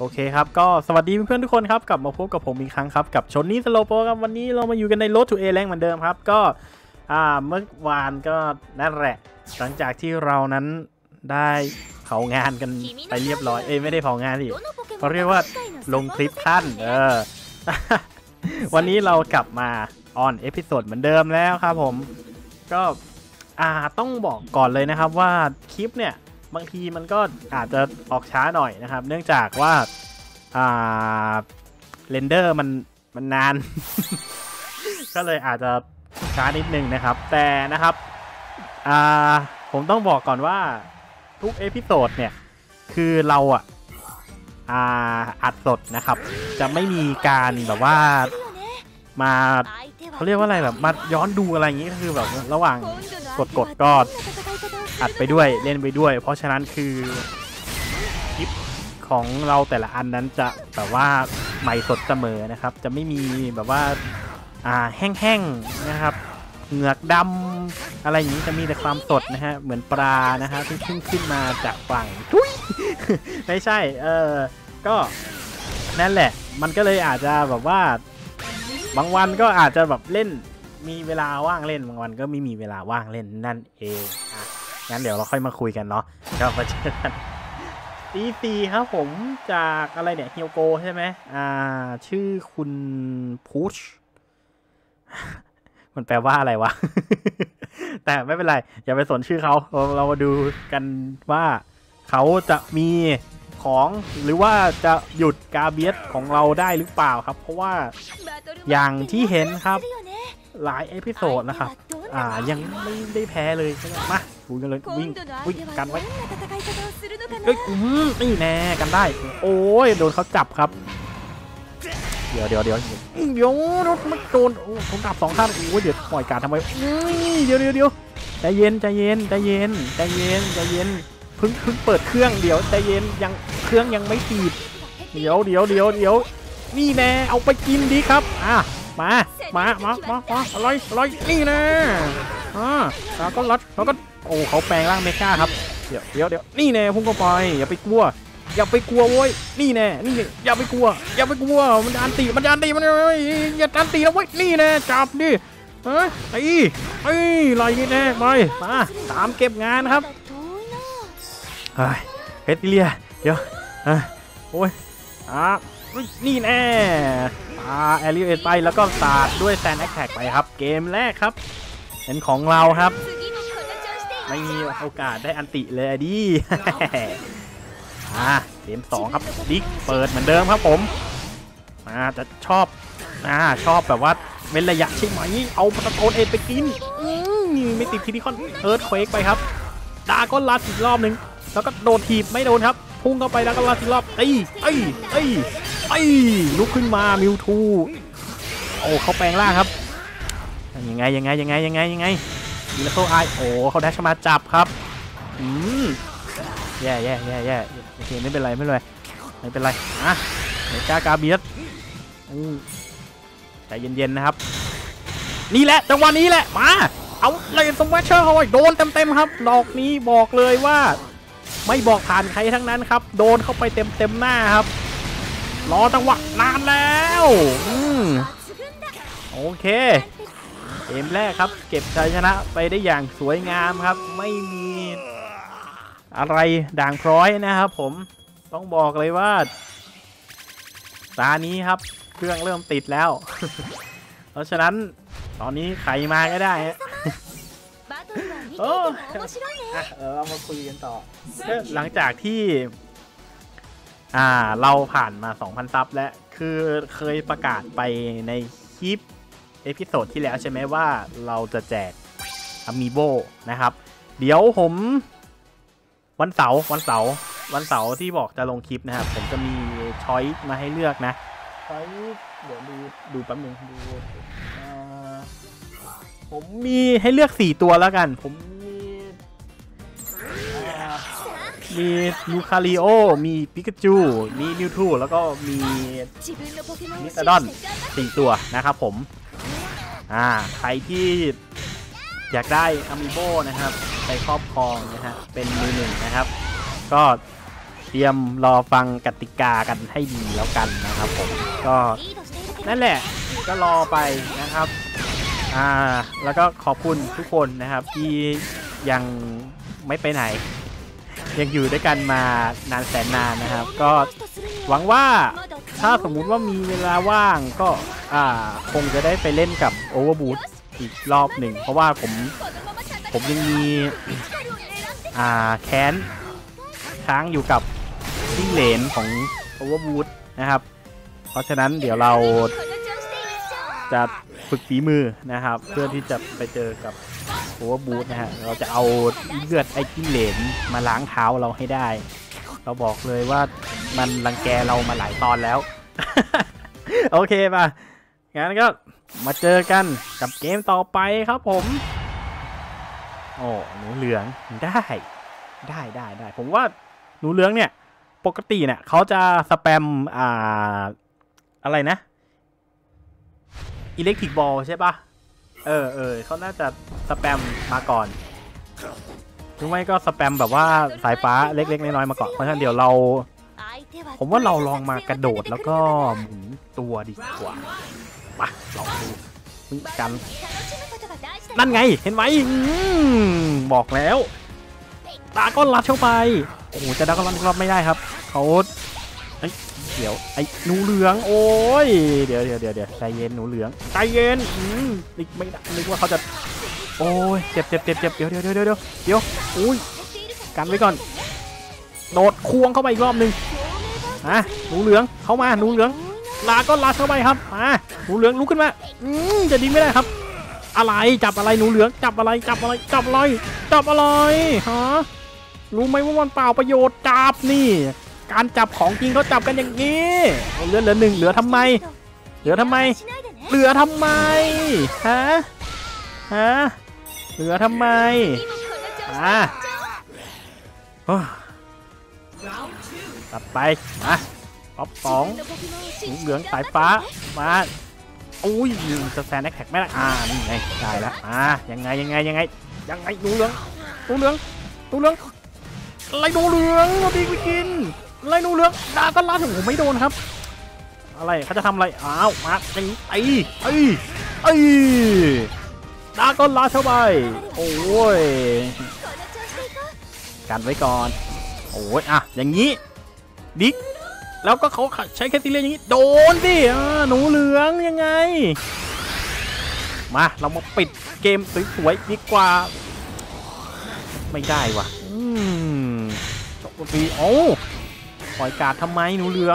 โอเคครับก็สวัสดีเพื่อนๆทุกคนครับกลับมาพบกับผมอีกครั้งครับกับชนนี่สโลโปครับวันนี้เรามาอยู่กันใน Road to A Rank เหมือนเดิมครับก็เมื่อวานก็นั่นแหละหลังจากที่เรานั้นได้เผางานกันไปเรียบร้อยไม่ได้เผางานสิเขาเรียกว่าลงคลิปท่านวันนี้เรากลับมาออนเอพิโซดเหมือนเดิมแล้วครับผมก็ต้องบอกก่อนเลยนะครับว่าคลิปเนี่ยบางทีมันก็อาจจะออกช้าหน่อยนะครับเนื่องจากว่าเรนเดอร์มันนาน ก็เลยอาจจะช้านิดนึงนะครับแต่นะครับผมต้องบอกก่อนว่าทุกเอพิโซดเนี่ยคือเราอัดสดนะครับจะไม่มีการแบบว่ามาเขาเรียกว่าอะไรแบบมาย้อนดูอะไรอย่างนี้ก็คือแบบระหว่างกดก็อัดไปด้วยเล่นไปด้วยเพราะฉะนั้นคือคลิปของเราแต่ละอันนั้นจะแบบว่าใหม่สดเสมอนะครับจะไม่มีแบบว่าแห้งๆนะครับเหงือกดำอะไรอย่างนี้จะมีแต่ความสดนะฮะเหมือนปลานะฮะที่ขึ้นมาจากฝั่งทุย ไม่ใช่ก็นั่นแหละมันก็เลยอาจจะแบบว่าบางวันก็อาจจะแบบเล่นมีเวลาว่างเล่นบางวันก็ไม่มีเวลาว่างเล่นนั่นเองงั้นเดี๋ยวเราค่อยมาคุยกันเนาะก็มาเจอกันตีครับผมจากอะไรเนี่ยเฮียวโกใช่ไหมชื่อคุณพุชมันแปลว่าอะไรวะ แต่ไม่เป็นไรอย่าไปสนชื่อเขาเรามาดูกันว่าเขาจะมีของหรือว่าจะหยุดกาเบียสของเราได้หรือเปล่าครับเพราะว่าอย่างที่เห็นครับหลายเอพิโซดนะครับยังไม่ได้แพ้เลยมาดูกันเลยวิ่งกันไว้นี่แน่กันได้โอ้ยโดนเขาจับครับเดี๋ยวไม่โดนผมดับ2ท่านโอ้ยเดี๋ยวปล่อยการทำไมเดี๋ยวใจเย็นเพิ่งเปิดเครื่องเดี๋ยวใจเย็นยังเครื่องยังไม่ติดเดี๋ยวนี่แน่เอาไปกินดีครับมาอร่อยนี่แน่แล้วก็โอ้เขาแปลงร่างเมกาครับเดี๋ยวนี่แน่พุ่งเข้าไปอย่าไปกลัวโว้ยนี่แน่นี่อย่าไปกลัวมันอันตีมันอย่าอันตีแล้วเว้ยนี่แน่จับดิไอ้ลอยแน่มาตามเก็บงานครับเฮติเลียเดี๋ยวโอ้ยนี่แน่แอริเอไปแล้วก็สาดด้วยแซนแอคแท็กไปครับเกมแรกครับเป็นของเราครับไม่มีโอกาสได้อันติเลยดิเกม2ครับดิกเปิดเหมือนเดิมครับผมจะชอบแบบว่าเว้นระยะใช่ไหมเอาปะโตนเอไปกินไม่ติดทีนี้คอนเอิร์ธเควกไปครับดาก็ลัดอีกรอบนึงแล้วก็โดนถีบไม่โดนครับพุ่งเข้าไปแล้วก็ลัดอีกรอบลุกขึ้นมามิวทูโอ้เขาแปลงร่างครับยังไงดีแล้วโซ่ไอโอ้เขาแดชมาจับครับแย่โอเคไม่เป็นไรเมกาเบียสใจเย็นๆนะครับนี่แหละจังหวะนี้แหละมาเอาเลยสมัชเชอร์เขาโดนเต็มครับดอกนี้บอกเลยว่าไม่บอกผ่านใครทั้งนั้นครับโดนเข้าไปเต็มหน้าครับรอจังหวะนานแล้วโอเคเกมแรกครับเก็บชัยชนะไปได้อย่างสวยงามครับไม่มีอะไรด่างพร้อยนะครับผมต้องบอกเลยว่าตานี้ครับเครื่องเริ่มติดแล้ว เพราะฉะนั้นตอนนี้ใครมาก็ได้เรามาคุยกันต่อหลังจากที่เราผ่านมา 2,000 ซับแล้วคือเคยประกาศไปในคลิปเอพิโซดที่แล้วใช่ไหมว่าเราจะแจกอะมีโบนะครับเดี๋ยวผมวันเสาร์ที่บอกจะลงคลิปนะครับผมจะมีช้อยส์มาให้เลือกนะช้อยส์เดี๋ยวดูแป๊บนึงผมมีให้เลือก4ตัวแล้วกันผมมีลูคาริโอมีปิกาจูมีมิวทูแล้วก็มีมิสเตอร์ดอน4ตัวนะครับผมใครที่อยากได้อะมิโบนะครับไปครอบครองนะฮะเป็นมือหนึ่งนะครับก็เตรียมรอฟังกติกากันให้ดีแล้วกันนะครับผมก็นั่นแหละก็รอไปนะครับแล้วก็ขอบคุณทุกคนนะครับที่ยังไม่ไปไหนยังอยู่ด้วยกันมานานแสนนานนะครับก็หวังว่าถ้าสมมุติว่ามีเวลาว่างก็คงจะได้ไปเล่นกับ Overboot อีกรอบหนึ่งเพราะว่าผมยังมีแค้นค้างอยู่กับจิ้งเหลนของ Overboot นะครับเพราะฉะนั้นเดี๋ยวเราจะฝึกฝีมือนะครับเพื่อที่จะไปเจอกับOverbootนะฮะเราจะเอาเลือดไอ้จิ้งเหลนมาล้างเท้าเราให้ได้เราบอกเลยว่ามันรังแกเรามาหลายตอนแล้ว โอเคป่ะงั้นก็มาเจอกันกับเกมต่อไปครับผมโอ้หนูเหลืองได้ผมว่าหนูเหลืองเนี่ยปกติเนี่ยเขาจะสแปมอะไรนะอิเล็กทริกบอลใช่ป่ะเขาน่าจะสแปมมาก่อนหรือไม่ก็สแปมแบบว่าสายฟ้าเล็กๆน้อยๆมาก่อนเพราะฉะนั้นเดี๋ยวผมว่าเราลองมากระโดดแล้วก็หมุนตัวดีกว่ามาลองดูกันนั่นไงเห็นไหมบอกแล้วดาก้อนลัดเข้าไปโอ้โหจะดาก้อนลัดไม่ได้ครับเขาเดี๋ยวไอ้หนูเหลืองโอ้ยเดี๋ยวใจเย็นหนูเหลืองใจเย็นไม่นึกว่าเขาจะโอ้ยเจ็บเดี๋ยวอุ้ยกันไว้ก่อนโดดควงเข้าไปอีกรอบนึงหนูเหลืองเข้ามาหนูเหลืองลาก็ลาเข้าไปครับหนูเหลืองลุกขึ้นมาจะดิ้นไม่ได้ครับอะไรจับอะไรหนูเหลืองจับอะไรฮะรู้ไหมว่ามันเปล่าประโยชน์จับนี่การจับของจริงเขาจับกันอย่างนี้เหลือหนึ่งเหลือทำไมฮะเหลือทำไมเหลือทำไมตัดไปมาป๊อปสองหนูเหลืองสายฟ้ามาอุ้ยจะแซนแท็กไม่ได้นี่ไงได้แล้วยังไงหนูเหลืองอะไรหนูเหลืองมาดีไปกินอะไรหนูเหลืองดาก็ลาถึงผมไม่โดนครับอะไรเขาจะทำอะไรมาอย่างนี้ดาก็ลาเข้าไปโอ้ยกันไว้ก่อนโอ้ยอย่างนี้ดิ๊กแล้วก็เขาใช้แคทติเลียอย่างนี้โดนดิหนูเหลืองยังไงมาเรามาปิดเกมสวยๆดีกว่าไม่ได้ว่ะจบปีปล่อยการ์ดทำไมหนูเหลือง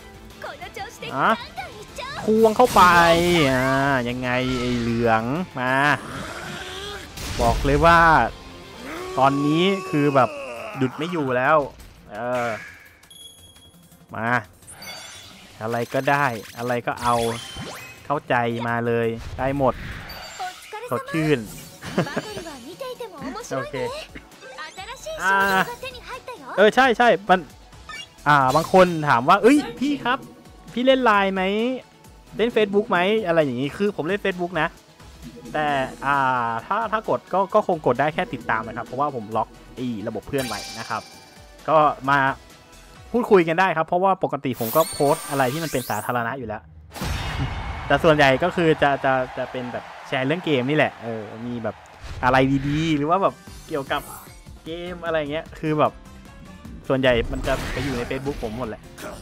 ควงเข้าไปยังไงไอ้เหลืองมาบอกเลยว่าตอนนี้คือแบบหยุดไม่อยู่แล้วมาอะไรก็ได้อะไรก็เอาเข้าใจมาเลยได้หมดสดชื่นโอเคใช่มันบางคนถามว่าพี่ครับพี่เล่นไลน์ไหมเล่น Facebook ไหมอะไรอย่างนี้คือผมเล่น Facebook นะแต่ถ้ากดก็คงกดได้แค่ติดตามนะครับเพราะว่าผมล็อกระบบเพื่อนไว้นะครับก็มาพูดคุยกันได้ครับเพราะว่าปกติผมก็โพสอะไรที่มันเป็นสาธารณะอยู่แล้วแต่ส่วนใหญ่ก็คือจะเป็นแบบแชร์เรื่องเกมนี่แหละมีแบบอะไรดีๆหรือว่าแบบเกี่ยวกับเกมอะไรเงี้ยคือแบบส่วนใหญ่มันจะไปอยู่ใน Facebook ผมหมดแหละ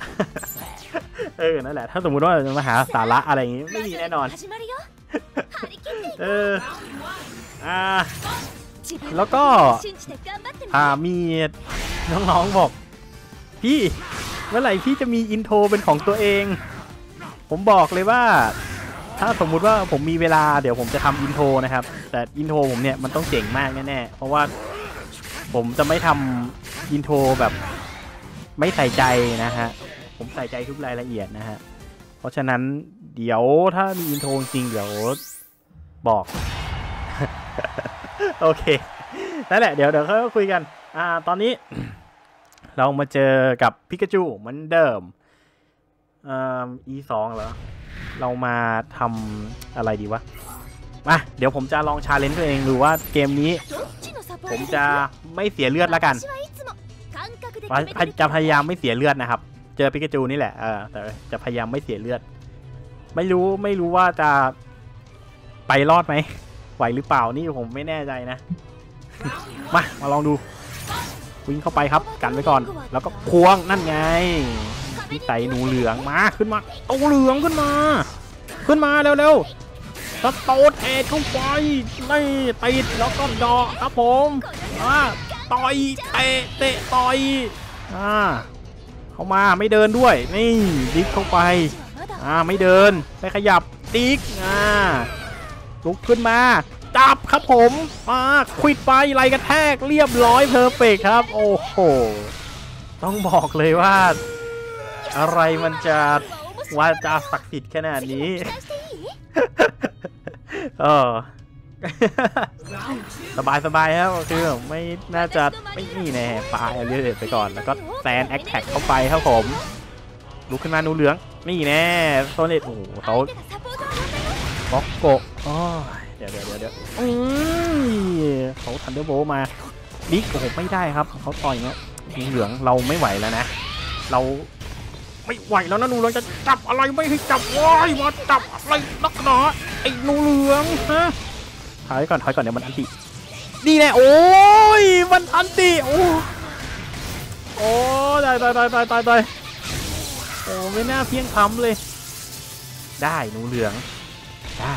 นั่นแหละถ้าสมมุติว่าจะมาหาสาระอะไรอย่างงี้ไม่มีแน่นอนแล้วก็มีน้องๆบอกพี่เมื่อไหร่พี่จะมีอินโทรเป็นของตัวเองผมบอกเลยว่าถ้าสมมุติว่าผมมีเวลาเดี๋ยวผมจะทำอินโทรนะครับแต่อินโทรผมเนี่ยมันต้องเจ๋งมากแน่ๆเพราะว่าผมจะไม่ทำอินโทรแบบไม่ใส่ใจนะฮะผมใส่ใจทุกรายละเอียดนะฮะเพราะฉะนั้นเดี๋ยวถ้ามีอินโทรจริงเดี๋ยวบอก โอเคนั่นแหละเดี๋ยวเขาคุยกันตอนนี้ เรามาเจอกับพิกาจูเหมือนเดิมE2 เหรอเรามาทำอะไรดีวะมาเดี๋ยวผมจะลองชาเลนจ์ตัวเองดูว่าเกมนี้ผมจะไม่เสียเลือดละกันจะพยายามไม่เสียเลือดนะครับเจอปิกาจูนี่แหละแต่จะพยายามไม่เสียเลือดไม่รู้ว่าจะไปรอดไหมไหวหรือเปล่านี่ผมไม่แน่ใจนะมาลองดูวิ่งเข้าไปครับกันไว้ก่อนแล้วก็ควงนั่นไงพี่ไตหนูเหลืองมาขึ้นมาเอาเหลืองขึ้นมาเร็วๆสโตนเอทเข้าไปนี่ติดแล้วก็ดอกครับผมต่อยเตะต่อยเข้ามาไม่เดินด้วยนี่ดิกเข้าไปไม่เดินไม่ขยับดิกลุกขึ้นมาจับครับผมควิดไปไหลกระแทกเรียบร้อยเพอร์เฟกครับโอ้โหต้องบอกเลยว่าอะไรมันจะศักดิ์สิทธิ์ขนาดนี้สบายครับคือไม่น่าจะไม่นี่แน่ปลายเรื่อยๆไปก่อนแล้วก็แซนแอคแท็กเข้าไปครับผมลุกขึ้นมาหนูเหลืองนี่แน่โซเนตโอ้โหเขาบล็อกโกเดี๋ยวเขาทันเดอร์โบมาดิกโอ้โหไม่ได้ครับเขาต่อยเงี้ยหนูเหลืองเราไม่ไหวแล้วนะเราไม่ไหวแล้วนะหนูเหลืองจะจับอะไรไม่ให้จับว้ายมาจับอะไรนักหนาไอ้หนูเหลืองฮะถอยก่อนเดี๋ยวมันอันตินี่แน่โอ้ยมันอันติโอ้ตายโอ้ไม่น่าเพียงพำเลยได้หนูเหลืองได้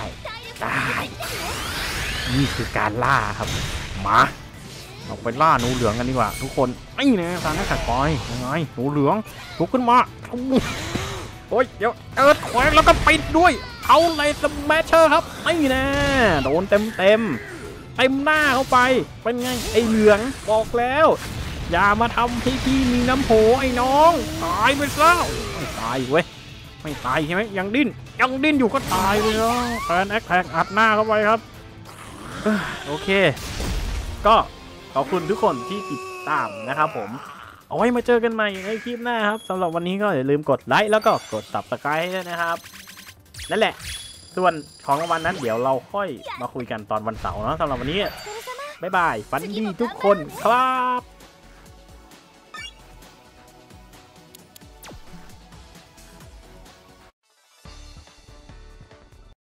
นี่คือการล่าครับมาเราไปล่าหนูเหลืองกันดีกว่าทุกคนไอ้เนี่ยทางนักขัดปอยยังไงหนูเหลืองลุกขึ้นมาโอ้ยเดี๋ยวแขวนแล้วก็ปิดด้วยเอาเลยสแมชเชอร์ครับไอ้เนี่ยโดนเต็มหน้าเข้าไปเป็นไงไอ้เหลืองบอกแล้วอย่ามาทำให้พี่มีน้ำโหไอ้น้องตายไปซะไม่ตายเว้ยไม่ตายใช่ไหมยังดิ้นอยู่ก็ตายไปแล้วแฟนแอคแท็กอัดหน้าเข้าไปครับโอเคก็ขอบคุณทุกคนที่ติดตามนะครับผมเอาไว้มาเจอกันใหม่ในคลิปหน้าครับสำหรับวันนี้ก็อย่าลืมกดไลค์แล้วก็กด Subscribe ให้ด้วยนะครับนั่นแหละส่วนของรางวัลนั้นเดี๋ยวเราค่อยมาคุยกันตอนวันเสาร์เนาะสำหรับวันนี้บ๊ายบายฝันดีทุกคนครับ